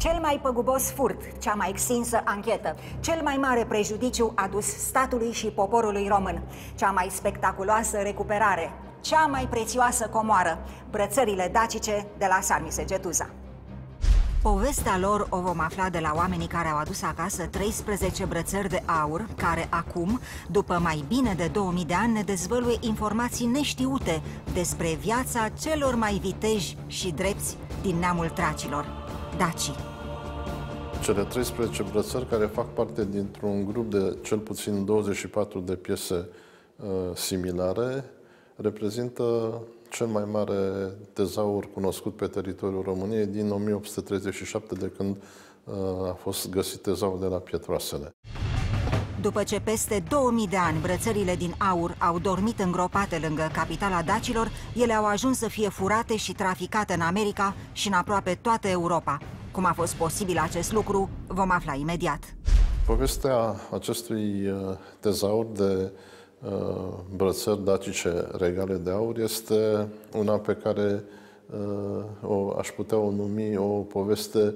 Cel mai păgubos furt, cea mai extinsă anchetă, cel mai mare prejudiciu adus statului și poporului român, cea mai spectaculoasă recuperare, cea mai prețioasă comoară, brățările dacice de la Sarmisegetuza. Povestea lor o vom afla de la oamenii care au adus acasă 13 brățări de aur, care acum, după mai bine de 2000 de ani, ne dezvăluie informații neștiute despre viața celor mai viteji și drepți din neamul tracilor, dacii. Cele 13 brățări, care fac parte dintr-un grup de cel puțin 24 de piese similare, reprezintă cel mai mare tezaur cunoscut pe teritoriul României din 1837, de când a fost găsit tezaurul de la Pietroasele. După ce peste 2000 de ani brățările din aur au dormit îngropate lângă capitala dacilor, ele au ajuns să fie furate și traficate în America și în aproape toată Europa. Cum a fost posibil acest lucru, vom afla imediat. Povestea acestui tezaur de brățări dacice regale de aur este una pe care aș putea o numi o poveste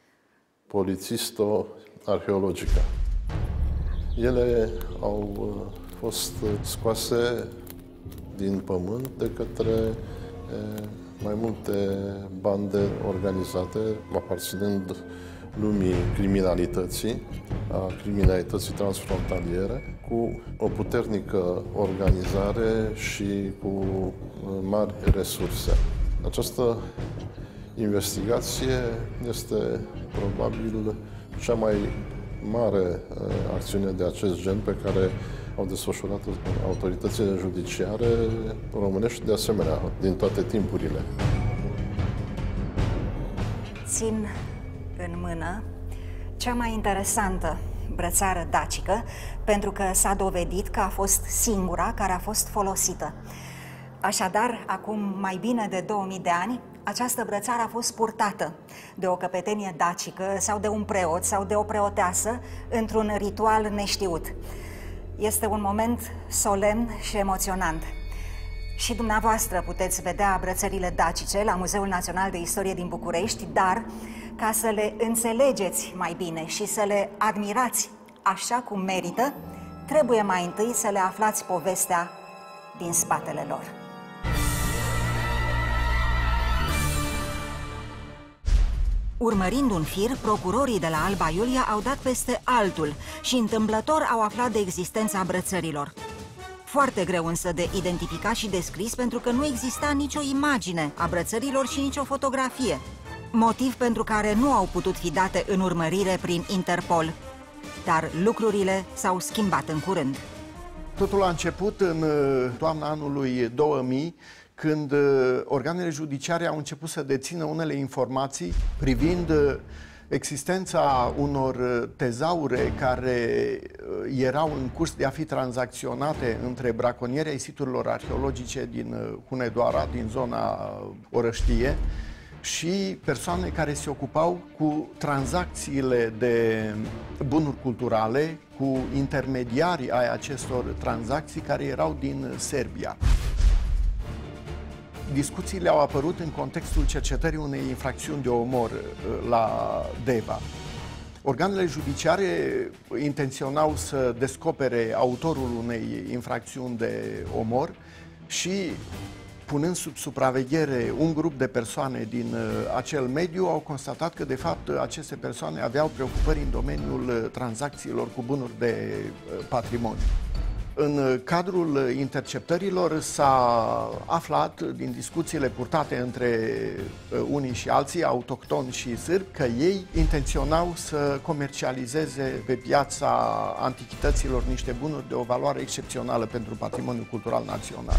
polițisto-arheologică. Ele au fost scoase din pământ de către mai multe bande organizate, aparținând lumii criminalității, a criminalității transfrontaliere, cu o puternică organizare și cu mari resurse. Această investigație este probabil cea mai mare acțiune de acest gen pe care au desfășurat autoritățile judiciare românești, de asemenea, din toate timpurile. Țin în mână cea mai interesantă brățară dacică, pentru că s-a dovedit că a fost singura care a fost folosită. Așadar, acum mai bine de 2000 de ani, această brățară a fost purtată de o căpetenie dacică sau de un preot sau de o preoteasă într-un ritual neștiut. Este un moment solemn și emoționant. Și dumneavoastră puteți vedea brățările dacice la Muzeul Național de Istorie din București, dar ca să le înțelegeți mai bine și să le admirați așa cum merită, trebuie mai întâi să le aflați povestea din spatele lor. Urmărind un fir, procurorii de la Alba Iulia au dat peste altul și întâmplător au aflat de existența brățărilor. Foarte greu însă de identificat și descris, pentru că nu exista nicio imagine a brățărilor și nicio fotografie. Motiv pentru care nu au putut fi date în urmărire prin Interpol. Dar lucrurile s-au schimbat în curând. Totul a început în toamna anului 2000, când organele judiciare au început să dețină unele informații privind existența unor tezaure care erau în curs de a fi tranzacționate între braconieri ai siturilor arheologice din Hunedoara, din zona Orăștie, și persoane care se ocupau cu tranzacțiile de bunuri culturale, cu intermediarii ai acestor tranzacții care erau din Serbia. Discuțiile au apărut în contextul cercetării unei infracțiuni de omor la Deva. Organele judiciare intenționau să descopere autorul unei infracțiuni de omor și, punând sub supraveghere un grup de persoane din acel mediu, au constatat că, de fapt, aceste persoane aveau preocupări în domeniul tranzacțiilor cu bunuri de patrimoniu. În cadrul interceptărilor s-a aflat, din discuțiile purtate între unii și alții, autohtoni și sârbi, că ei intenționau să comercializeze pe piața antichităților niște bunuri de o valoare excepțională pentru patrimoniul cultural național.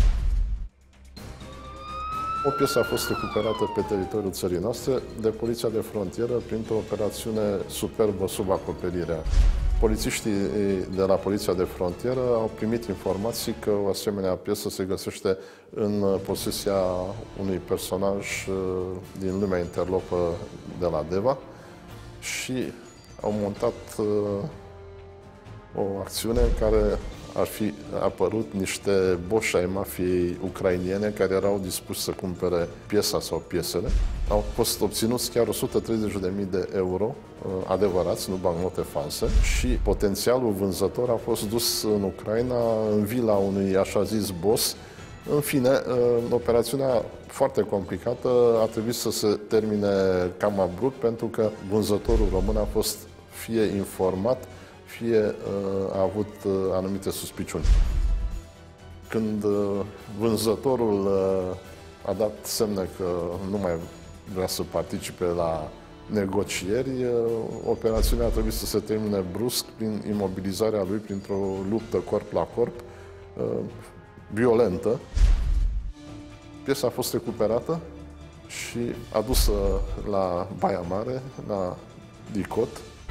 O piesă a fost recuperată pe teritoriul țării noastre de Poliția de Frontieră printr-o operațiune superbă sub acoperire. Polițiștii de la Poliția de Frontieră au primit informații că o asemenea piesă se găsește în posesia unui personaj din lumea interlopă de la Deva și au montat o acțiune care ar fi apărut niște boși ai mafiei ucrainene care erau dispuși să cumpere piesa sau piesele. Au fost obținuți chiar 130.000 de euro adevărați, nu bancnote false, și potențialul vânzător a fost dus în Ucraina, în vila unui așa zis boss. În fine, operațiunea foarte complicată a trebuit să se termine cam abrupt, pentru că vânzătorul român a fost fie informat, fie a avut anumite suspiciuni. Când vânzătorul a dat semne că nu mai vrea să participe la negocieri, operațiunea a trebuit să se termine brusc prin imobilizarea lui printr-o luptă corp la corp, violentă. Piesa a fost recuperată și adusă la Baia Mare, la DICOT.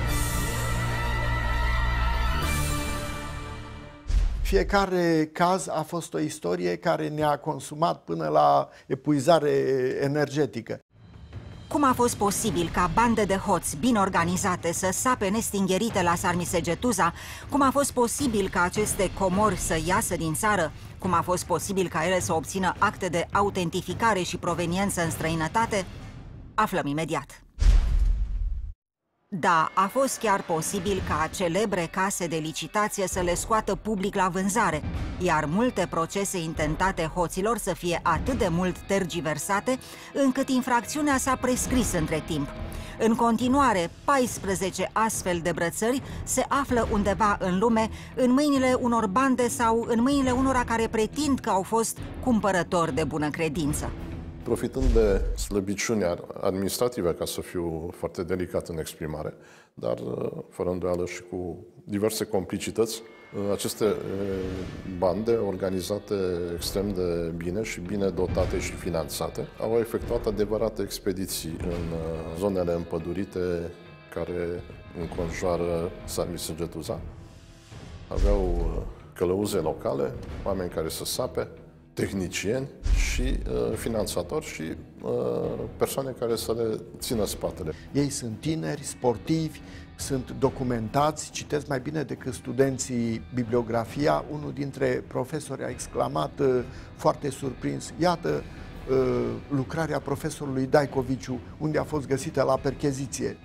Fiecare caz a fost o istorie care ne-a consumat până la epuizare energetică. Cum a fost posibil ca bande de hoți bine organizate să sape nestingherite la Sarmisegetuza? Cum a fost posibil ca aceste comori să iasă din țară? Cum a fost posibil ca ele să obțină acte de autentificare și proveniență în străinătate? Aflăm imediat. Da, a fost chiar posibil ca celebre case de licitație să le scoată public la vânzare, iar multe procese intentate hoților să fie atât de mult tergiversate, încât infracțiunea s-a prescris între timp. În continuare, 14 astfel de brățări se află undeva în lume, în mâinile unor bande sau în mâinile unora care pretind că au fost cumpărători de bună credință. Profitând de slăbiciuni administrative, ca să fiu foarte delicat în exprimare, dar fără îndoială și cu diverse complicități, aceste bande organizate extrem de bine și bine dotate și finanțate au efectuat adevărate expediții în zonele împădurite care înconjoară Sarmisegetuza. Aveau călăuze locale, oameni care să sape, tehnicieni și finanțatori și persoane care să le țină spatele. Ei sunt tineri, sportivi, sunt documentați, citesc mai bine decât studenții bibliografia. Unul dintre profesori a exclamat foarte surprins: iată lucrarea profesorului Daicoviciu, unde a fost găsită la percheziție.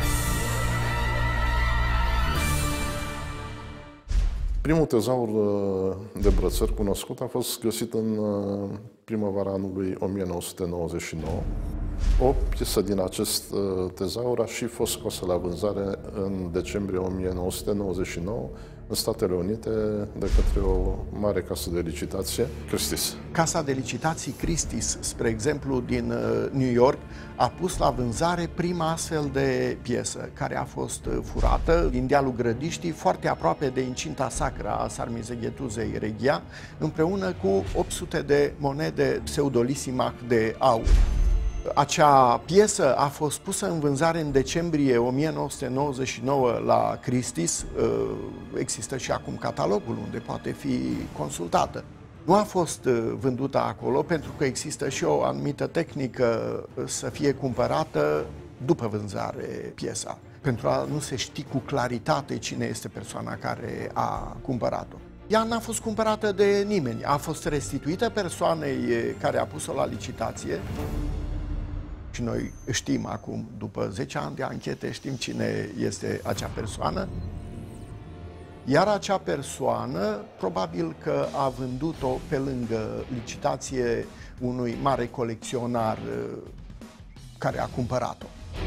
Primul tezaur de brățări cunoscut a fost găsit în primăvara anului 1999. O piesă din acest tezaur a și fost scosă la vânzare în decembrie 1999 în Statele Unite de către o mare casă de licitație, Christie's. Casa de licitații Christie's, spre exemplu, din New York, a pus la vânzare prima astfel de piesă, care a fost furată din dealul Grădiștii, foarte aproape de incinta sacră a Sarmisegetuzei Regia, împreună cu 800 de monede pseudolisimac de aur. Acea piesă a fost pusă în vânzare în decembrie 1999 la Christie's. Există și acum catalogul unde poate fi consultată. Nu a fost vândută acolo pentru că există și o anumită tehnică să fie cumpărată după vânzare piesa, pentru a nu se ști cu claritate cine este persoana care a cumpărat-o. Ea n-a fost cumpărată de nimeni, a fost restituită persoanei care a pus-o la licitație. Și noi știm acum, după 10 ani de anchete, știm cine este acea persoană. Iar acea persoană, probabil că a vândut-o pe lângă licitație unui mare colecționar care a cumpărat-o.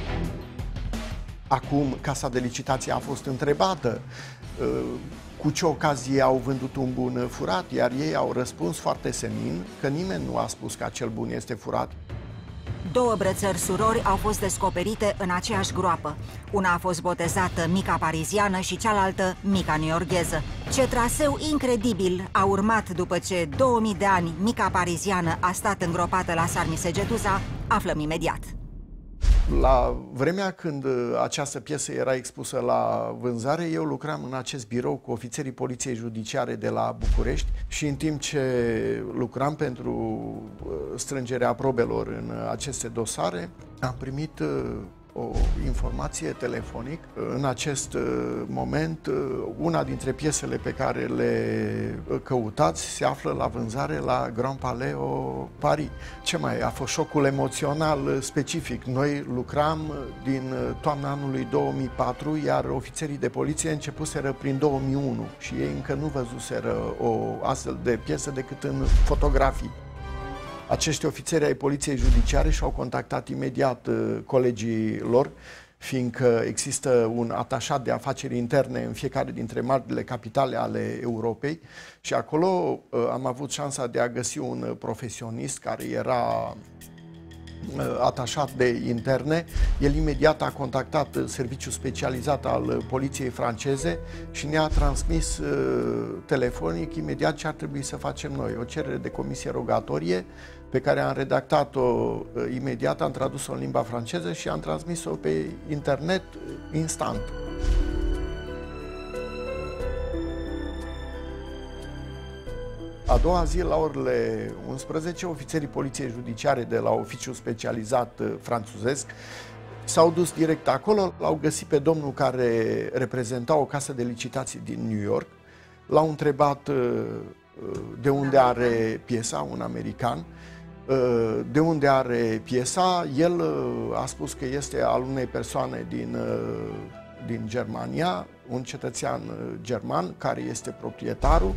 Acum, casa de licitație a fost întrebată cu ce ocazie au vândut un bun furat, iar ei au răspuns foarte senin că nimeni nu a spus că acel bun este furat. Două brățări surori au fost descoperite în aceeași groapă. Una a fost botezată Mica Pariziană și cealaltă Mica Newyorgheză. Ce traseu incredibil a urmat după ce 2000 de ani Mica Pariziană a stat îngropată la Sarmisegetuza, aflăm imediat. La vremea când această piesă era expusă la vânzare, eu lucram în acest birou cu ofițerii Poliției Judiciare de la București și în timp ce lucram pentru strângerea probelor în aceste dosare, am primit o informație telefonic. În acest moment, una dintre piesele pe care le căutați se află la vânzare la Grand Palais Paris. Ce mai a fost șocul emoțional specific? Noi lucram din toamna anului 2004, iar ofițerii de poliție începuseră prin 2001 și ei încă nu văzuseră o astfel de piesă decât în fotografii. Acești ofițeri ai poliției judiciare și-au contactat imediat colegii lor, fiindcă există un atașat de afaceri interne în fiecare dintre marile capitale ale Europei și acolo am avut șansa de a găsi un profesionist care era atașat de interne. El imediat a contactat serviciul specializat al poliției franceze și ne-a transmis telefonic imediat ce ar trebui să facem noi. O cerere de comisie rogatorie pe care am redactat-o imediat, am tradus-o în limba franceză și am transmis-o pe internet instant. A doua zi, la orele 11, ofițerii poliției judiciare de la oficiul specializat franțuzesc s-au dus direct acolo, l-au găsit pe domnul care reprezenta o casă de licitații din New York, l-au întrebat de unde are piesa, un american, de unde are piesa. El a spus că este al unei persoane din Germania, un cetățean german care este proprietarul.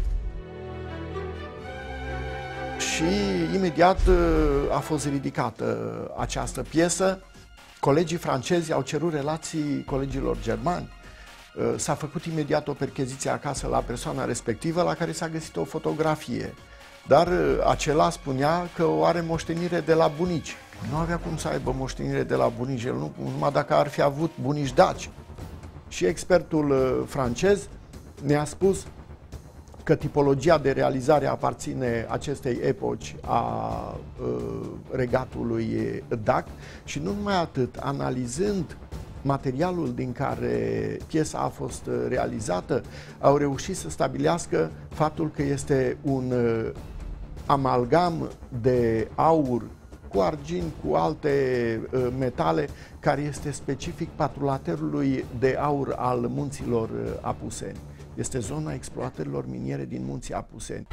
Și imediat a fost ridicată această piesă. Colegii francezi au cerut relații colegilor germani. S-a făcut imediat o percheziție acasă la persoana respectivă, la care s-a găsit o fotografie. Dar acela spunea că o are moștenire de la bunici. Nu avea cum să aibă moștenire de la bunici, el numai dacă ar fi avut bunici daci. Și expertul francez ne-a spus că tipologia de realizare aparține acestei epoci a regatului dac și nu numai atât, analizând materialul din care piesa a fost realizată, au reușit să stabilească faptul că este un amalgam de aur cu argint, cu alte metale, care este specific patrulaterului de aur al munților Apuseni. Este zona exploatărilor miniere din munții Apuseni.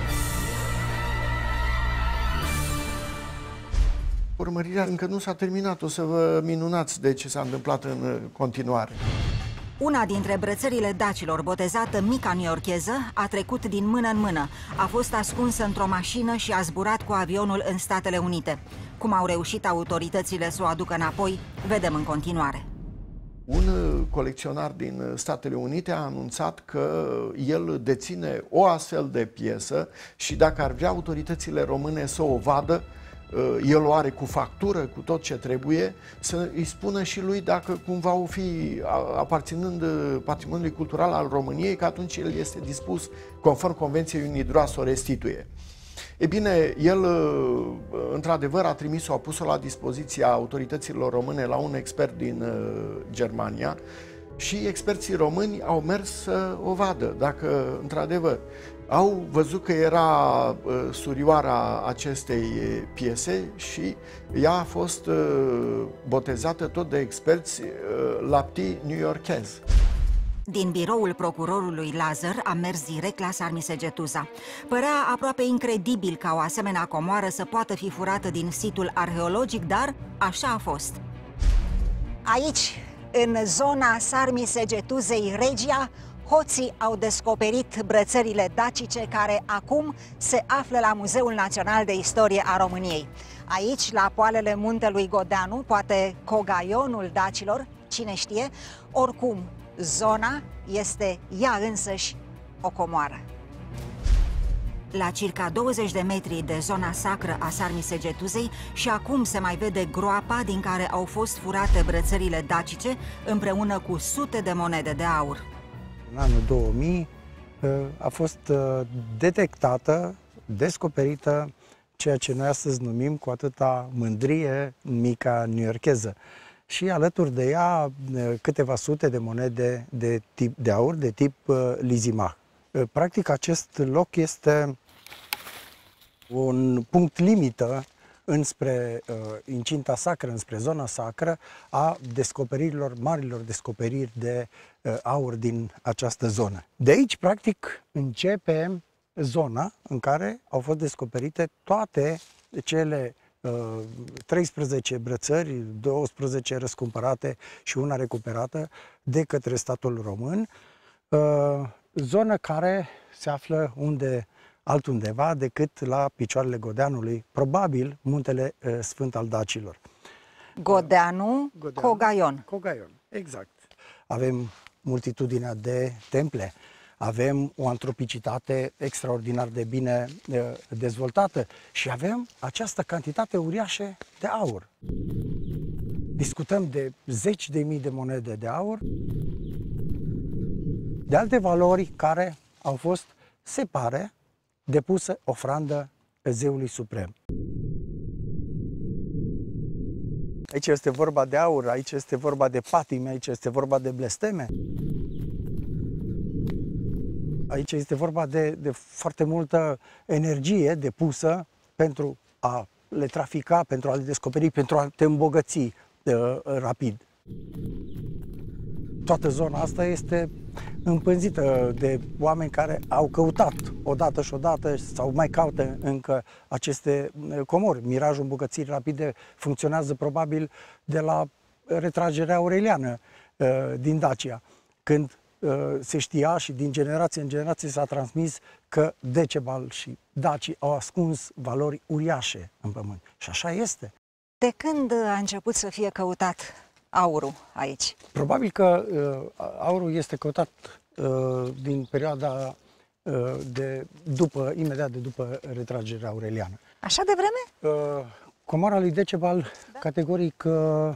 Urmărirea încă nu s-a terminat, o să vă minunați de ce s-a întâmplat în continuare. Una dintre brățările dacilor, botezată Mica Newyorkeză, a trecut din mână în mână. A fost ascunsă într-o mașină și a zburat cu avionul în Statele Unite. Cum au reușit autoritățile să o aducă înapoi, vedem în continuare. Un colecționar din Statele Unite a anunțat că el deține o astfel de piesă și dacă ar vrea autoritățile române să o vadă, el o are cu factură, cu tot ce trebuie, să îi spună și lui dacă cumva o fi aparținând patrimoniului cultural al României, că atunci el este dispus, conform Convenției UNIDROIT, să o restituie. E bine, el într-adevăr a trimis-o, a pus-o la dispoziția autorităților române la un expert din Germania și experții români au mers să o vadă, dacă într-adevăr au văzut că era surioara acestei piese și ea a fost botezată tot de experți la Petit Newyorkez. Din biroul procurorului Lazar am mers direct la Sarmisegetuza. Părea aproape incredibil ca o asemenea comoară să poată fi furată din situl arheologic, dar așa a fost. Aici, în zona Sarmisegetuzei Regia, hoții au descoperit brățările dacice care acum se află la Muzeul Național de Istorie a României. Aici, la poalele muntelui Godeanu, poate cogaionul dacilor, cine știe, oricum, zona este ea însăși o comoară. La circa 20 de metri de zona sacră a Sarmisegetuzei și acum se mai vede groapa din care au fost furate brățările dacice împreună cu sute de monede de aur. În anul 2000 a fost detectată, descoperită ceea ce noi astăzi numim cu atâta mândrie Mica Newyorkeză. Și alături de ea câteva sute de monede de aur de tip Lysimach. Practic acest loc este un punct limită înspre incinta sacră, înspre zona sacră a descoperirilor, marilor descoperiri de aur din această zonă. De aici, practic, începe zona în care au fost descoperite toate cele 13 brățări, 12 răscumpărate și una recuperată de către statul român, zonă care se află altundeva decât la picioarele Godeanului, probabil muntele Sfânt al Dacilor. Godeanu, Cogaion. Cogaion, exact. Avem multitudinea de temple, avem o antropicitate extraordinar de bine dezvoltată și avem această cantitate uriașă de aur. Discutăm de zeci de mii de monede de aur, de alte valori care au fost, se pare, depusă ofrandă Zeului Suprem. Aici este vorba de aur, aici este vorba de patime, aici este vorba de blesteme. Aici este vorba de foarte multă energie depusă pentru a le trafica, pentru a le descoperi, pentru a te îmbogăți rapid. Toată zona asta este împânzită de oameni care au căutat odată și odată sau mai caută încă aceste comori. Mirajul îmbogățirii rapide funcționează probabil de la retragerea aureliană din Dacia, când se știa și din generație în generație s-a transmis că Decebal și dacii au ascuns valori uriașe în pământ. Și așa este. De când a început să fie căutat aurul aici? Probabil că aurul este căutat din perioada imediat de după retragerea aureliană. Așa de vreme? Comora lui Decebal, da, categoric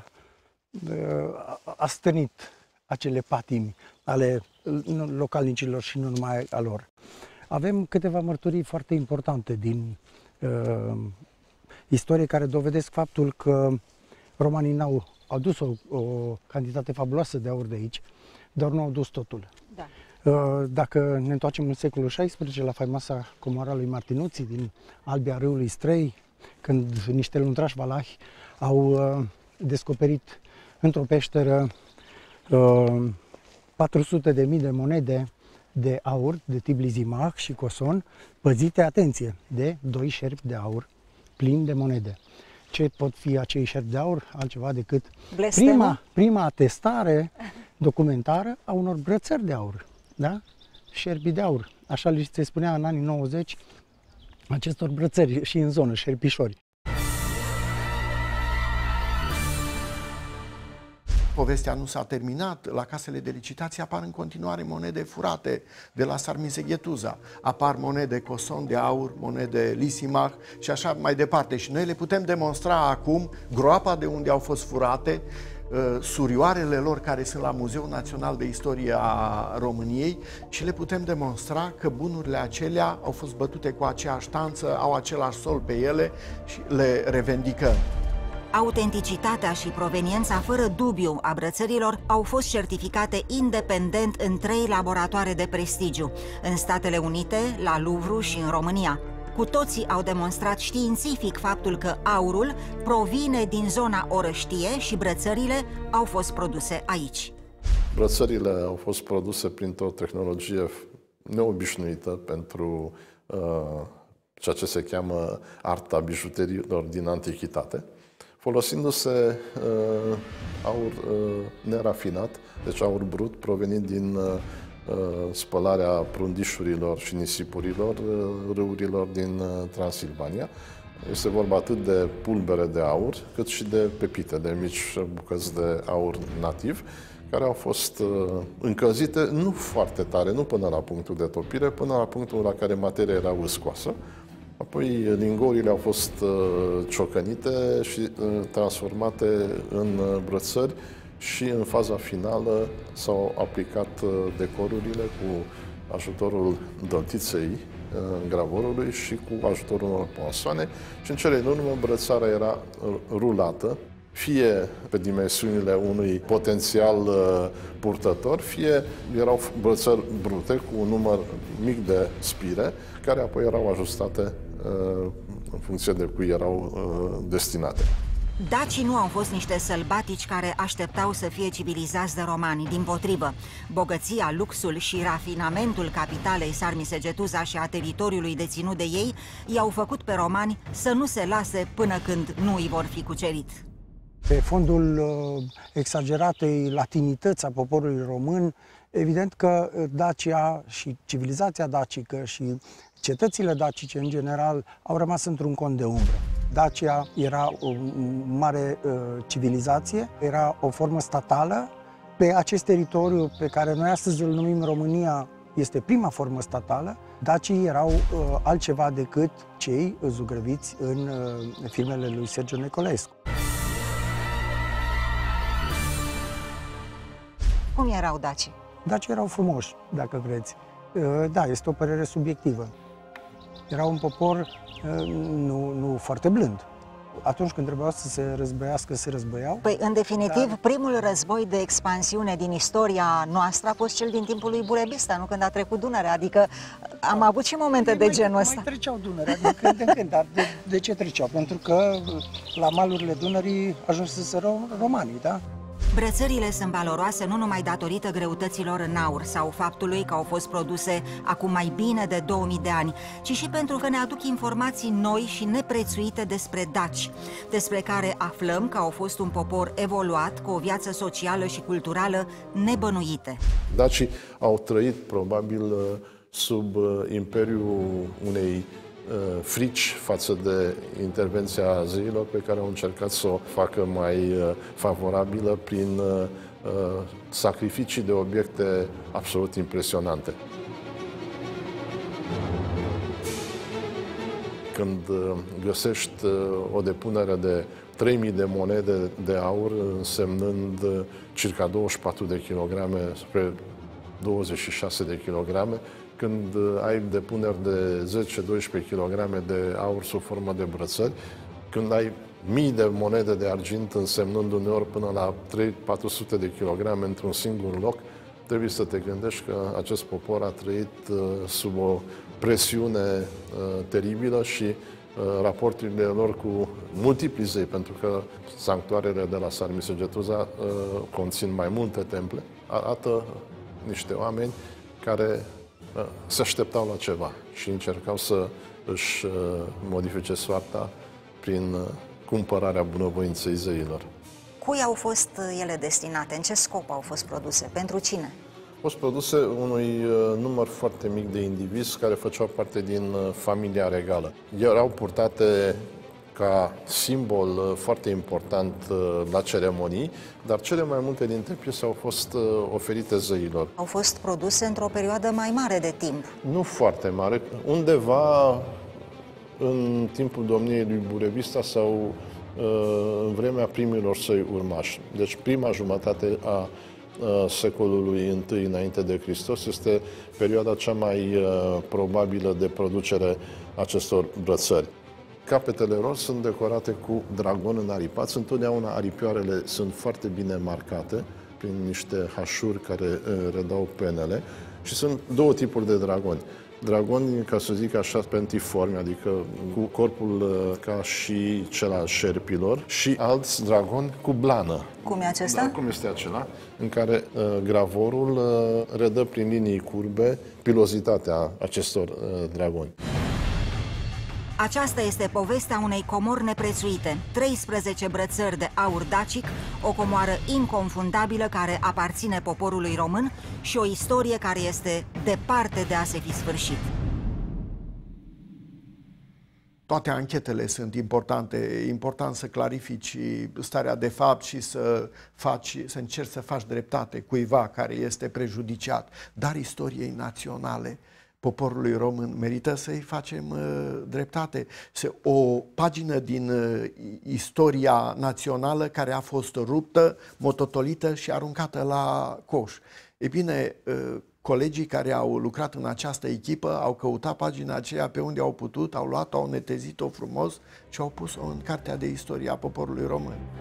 a stănit acele patimi ale localnicilor și nu numai a lor. Avem câteva mărturii foarte importante din istorie care dovedesc faptul că romanii n-au adus o cantitate fabuloasă de aur de aici, dar nu au dus totul. Da. Dacă ne întoarcem în secolul XVI, la faimoasa comora lui Martinuții din albia râului Străi, când niște luntrași valahi au descoperit într-o peșteră 400.000 de monede de aur de tip Lizimach și Coson, păzite, atenție, de 2 șerpi de aur plini de monede. Ce pot fi acei șerpi de aur? Altceva decât prima atestare documentară a unor brățări de aur, da? Șerpi de aur. Așa li se spunea în anii 90 acestor brățări și în zonă, șerpișori. Povestea nu s-a terminat. La casele de licitație apar în continuare monede furate de la Sarmizeghetuza. Apar monede Coson de aur, monede Lisimach și așa mai departe. Și noi le putem demonstra acum, groapa de unde au fost furate, surioarele lor care sunt la Muzeul Național de Istorie a României și le putem demonstra că bunurile acelea au fost bătute cu aceeași tanță, au același sol pe ele și le revendicăm. Autenticitatea și proveniența fără dubiu a brățărilor au fost certificate independent în 3 laboratoare de prestigiu, în Statele Unite, la Louvre și în România. Cu toții au demonstrat științific faptul că aurul provine din zona Orăștie și brățările au fost produse aici. Brățările au fost produse printr-o tehnologie neobișnuită pentru ceea ce se cheamă arta bijuteriilor din antichitate, folosindu-se aur nerafinat, deci aur brut provenit din spălarea prundișurilor și nisipurilor râurilor din Transilvania. Este vorba atât de pulbere de aur, cât și de pepite, de mici bucăți de aur nativ, care au fost încălzite nu foarte tare, nu până la punctul de topire, până la punctul la care materia era uscoasă. Apoi lingourile au fost ciocănite și transformate în brățări și în faza finală s-au aplicat decorurile cu ajutorul dăltiței gravorului și cu ajutorul unor ponsoane și în cele din urmă brățara era rulată, fie pe dimensiunile unui potențial purtător, fie erau brățări brute cu un număr mic de spire, care apoi erau ajustate în funcție de cui erau destinate. Dacii nu au fost niște sălbatici care așteptau să fie civilizați de romani. Dimpotrivă, bogăția, luxul și rafinamentul capitalei Sarmisegetuza și a teritoriului deținut de ei i-au făcut pe romani să nu se lase până când nu îi vor fi cucerit. Pe fondul exageratei latinități a poporului român, evident că Dacia și civilizația dacică și cetățile dacice în general au rămas într-un cont de umbră. Dacia era o mare civilizație, era o formă statală. Pe acest teritoriu pe care noi astăzi îl numim România, este prima formă statală. Dacii erau altceva decât cei zugrăviți în filmele lui Sergiu Nicolescu. Cum erau dacii? Dacii erau frumoși, dacă vreți. Da, este o părere subiectivă. Era un popor nu foarte blând. Atunci când trebuiau să se războiască, se războiau. Păi, în definitiv, primul război de expansiune din istoria noastră a fost cel din timpul lui Burebista, nu când a trecut Dunărea. Adică am avut și momente de genul ăsta. Mai treceau Dunărea din când în când, dar de ce treceau? Pentru că la malurile Dunării ajunseseră romanii, da? Brățările sunt valoroase nu numai datorită greutăților în aur sau faptului că au fost produse acum mai bine de 2000 de ani, ci și pentru că ne aduc informații noi și neprețuite despre daci, despre care aflăm că au fost un popor evoluat, cu o viață socială și culturală nebănuite. Dacii au trăit probabil sub imperiul unei frici față de intervenția zeilor pe care au încercat să o facă mai favorabilă prin sacrificii de obiecte absolut impresionante. Când găsești o depunere de 3000 de monede de aur, însemnând circa 24 de kilograme spre 26 de kilograme, când ai depuneri de 10-12 kg de aur sub formă de brățări, când ai mii de monede de argint însemnând uneori până la 300-400 de kilograme într-un singur loc, trebuie să te gândești că acest popor a trăit sub o presiune teribilă și raporturile lor cu multipli zei, pentru că sanctuarele de la Sarmisegetuza conțin mai multe temple, arată niște oameni care se așteptau la ceva și încercau să își modifice soarta prin cumpărarea bunăvoinței zeilor. Cui au fost ele destinate? În ce scop au fost produse? Pentru cine? Au fost produse unui număr foarte mic de indivizi care făceau parte din familia regală. Erau purtate ca simbol foarte important la ceremonii, dar cele mai multe dintre piese au fost oferite zeilor. Au fost produse într-o perioadă mai mare de timp. Nu foarte mare, undeva în timpul domniei lui Burebista sau în vremea primilor săi urmași. Deci prima jumătate a secolului I înainte de Hristos este perioada cea mai probabilă de producere acestor brățări. Capetele lor sunt decorate cu dragon înaripați. Întotdeauna aripioarele sunt foarte bine marcate prin niște hașuri care redau penele și sunt două tipuri de dragoni. Dragoni, ca să zic așa, pentiformi, adică cu corpul ca și cel al șerpilor, și alți dragoni cu blană. Cum e acesta? Da, cum este acela? În care gravorul redă prin linii curbe pilozitatea acestor dragoni. Aceasta este povestea unei comori neprețuite, 13 brățări de aur dacic, o comoară inconfundabilă care aparține poporului român și o istorie care este departe de a se fi sfârșit. Toate anchetele sunt importante. E important să clarifici starea de fapt și să încerci să faci dreptate cuiva care este prejudiciat. Dar istoriei naționale, poporului român, merită să-i facem dreptate. O pagină din istoria națională care a fost ruptă, mototolită și aruncată la coș. E bine, colegii care au lucrat în această echipă au căutat pagina aceea pe unde au putut, au luat-o, au netezit-o frumos și au pus-o în cartea de istorie a poporului român.